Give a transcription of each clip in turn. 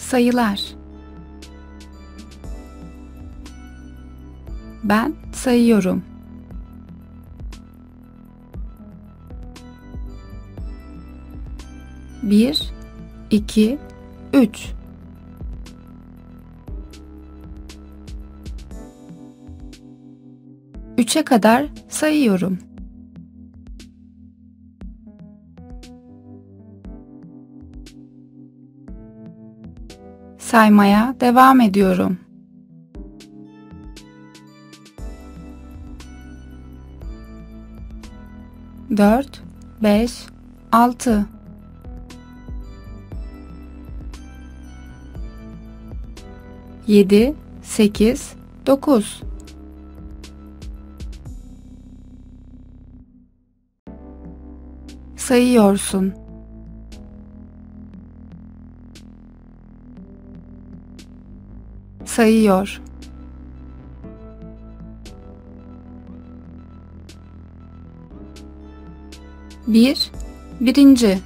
Sayılar. Ben sayıyorum. Bir, iki, üç. Üçe kadar sayıyorum. Saymaya devam ediyorum. Dört, beş, altı. Yedi, sekiz, dokuz. Sayıyorsun. Sayıyor. Bir, birinci.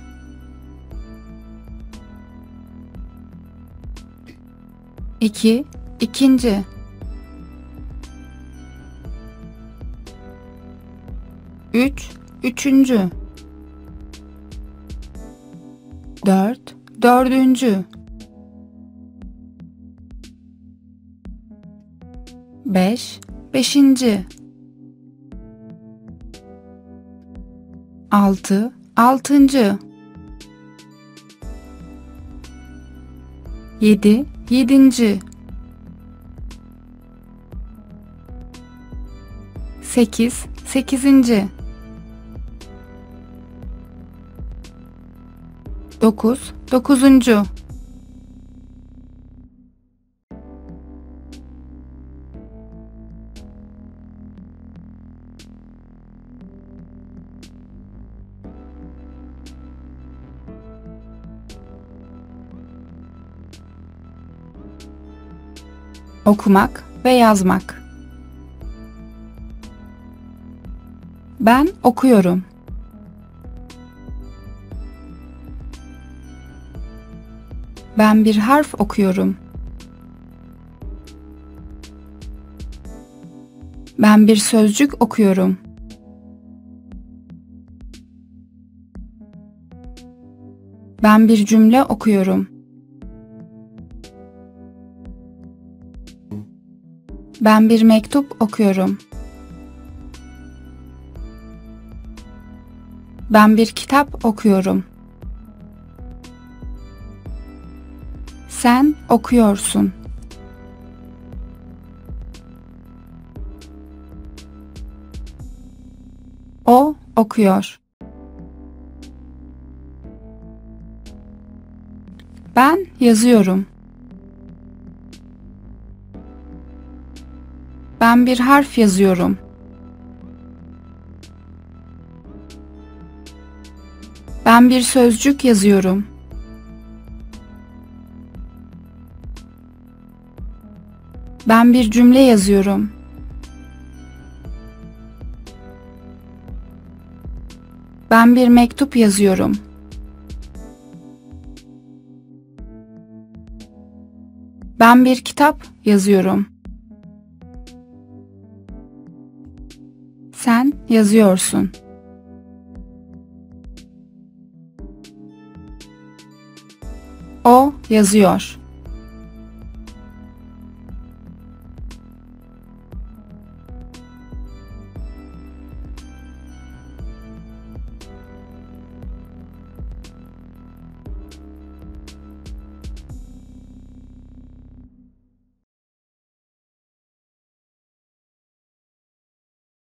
İki, ikinci. Üç, üçüncü. Dört, dördüncü. Beş, beşinci. Altı, altıncı. Yedi, yedinci. Sekiz, sekizinci. Dokuz, dokuzuncu. Okumak ve yazmak. Ben okuyorum. Ben bir harf okuyorum. Ben bir sözcük okuyorum. Ben bir cümle okuyorum. Ben bir mektup okuyorum. Ben bir kitap okuyorum. Sen okuyorsun. O okuyor. Ben yazıyorum. Ben bir harf yazıyorum. Ben bir sözcük yazıyorum. Ben bir cümle yazıyorum. Ben bir mektup yazıyorum. Ben bir kitap yazıyorum. Sen yazıyorsun. O yazıyor.